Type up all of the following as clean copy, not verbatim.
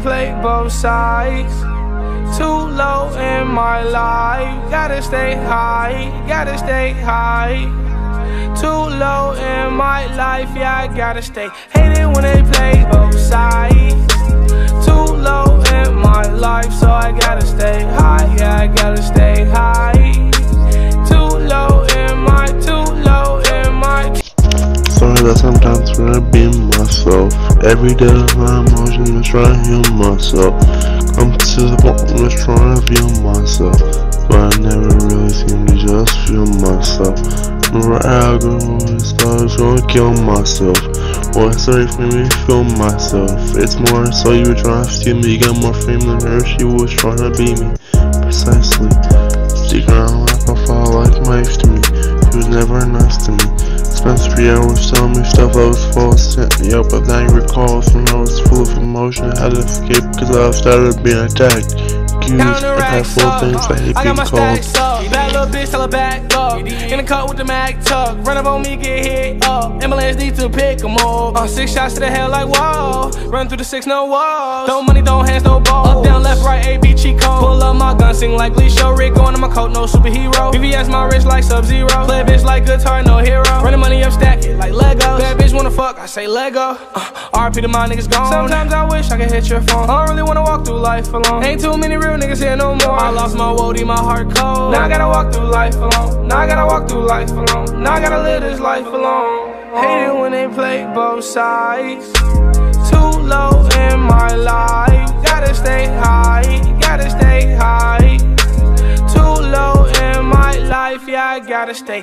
play both sides. Too low in my life, gotta stay high, gotta stay high. Too low in my life, yeah, I gotta stay. Hate it when they play both sides. Too low in my life, so I gotta stay high, yeah, I gotta stay high. Too low in my, too low in my. Sorry that sometimes when I be myself, every day my emotions is trying to heal myself. I'm to the point where I'm trying to feel myself, but I never really seem to just feel myself. Remember I thought I was gonna kill myself. Well, it's sorry for me to feel myself. It's more so you were trying to steal me. You got more fame than her, she was trying to be me. Precisely. Sticking around like a father like wife to me. She was never nice to me. Spent 3 hours telling me stuff that was false, sent me up with angry calls when I was full of emotion. I had to escape because I started being attacked. Accused of hateful things I hate being called. Bad little bitch, tell her back up. In the cut with the mag tuck. Run up on me, get hit up. Ambulance need to pick 'em up. 6 shots to the head like whoa. Run through the 6, no walls. Throw money, throw hands, no balls. Up, down, left, right, A, B, cheat code. Pull up my gun, sing like Lee Show. Rick going on my coat, no superhero. VVS my wrist like Sub-Zero. Play a bitch like guitar, no hero. Run the money up, stack it like Legos. Bad bitch wanna fuck, I say Lego. RP to my niggas gone. Sometimes I wish I could hit your phone. I don't really wanna walk through life alone. Ain't too many real niggas here no more. I lost my woody, my heart cold. Now I gotta walk through life alone. Now I gotta walk through life alone. Now I gotta live this life alone. Hate it when they play both sides. Too low in my life. Gotta stay high, gotta stay high. Too low in my life, yeah, I gotta stay.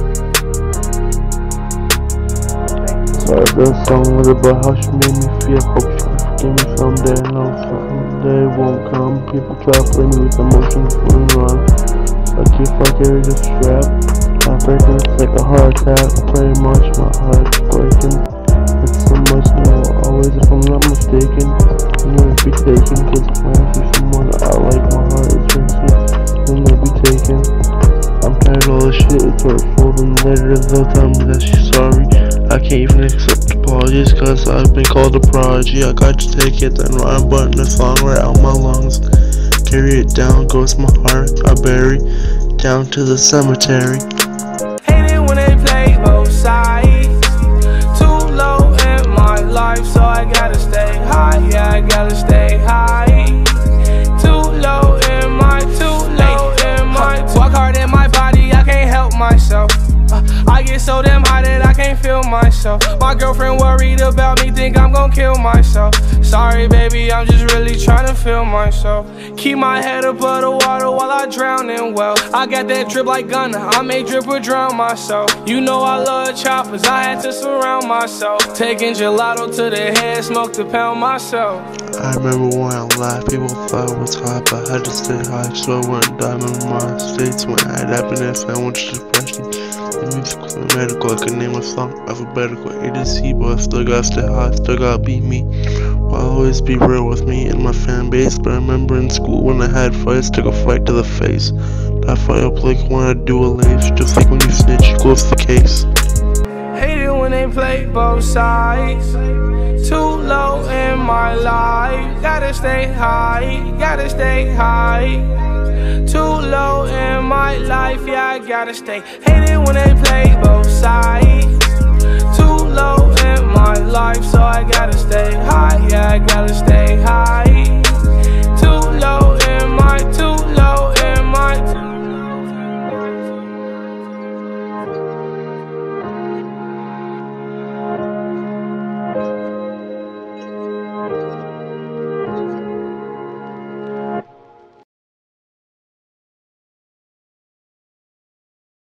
Sorry, this song was about how she made me feel. Hope she can forgive me someday. No, someday won't come. People try to play me with emotions when run. I keep like every strap. I'm breaking, it's like a heart attack. Pretty much my heart's breaking. It's so much now, always if I'm not mistaken. I'm gonna be taken, cause when I see someone I like, my heart is racing. Then they'll be taken. I'm tired of all this shit, it's hurtful. Then later they'll tell me that she's sorry. I can't even accept apologies cause I've been called a prodigy. I got to take it, then rhyme button the song right out my lungs. Carry it down, goes my heart, I bury down to the cemetery. Hate it when they play both sides. Too low in my life, so I gotta stay high, yeah, I gotta stay high. Too low in my, too low in my. Walk hard in my body, I can't help myself. I get so damn high that I can't feel myself. My girlfriend worried about me, think I'm gon' kill myself. Sorry baby, I'm just really trying to feel myself. Keep my head above the water while I drown in well. I got that drip like Gunna, I may drip or drown myself. You know I love choppers, I had to surround myself. Taking gelato to the head, smoke to pound myself. I remember when I laughed, people thought it was hot, but I had to stay high, so I went diamond in my states when I had happiness, I went to depression. Music was medical, I could name a song alphabetical, A to Z, but I still gotta stay high, still gotta be me. I'll always be real with me and my fan base, but I remember in school when I had fights, took a fight to the face. I fight up like when I do a lave, just like when you snitch, you close the case. Hate it when they play both sides. Too low in my life, gotta stay high, gotta stay high. Too low in my life, yeah, I gotta stay. Hate it when they play both sides.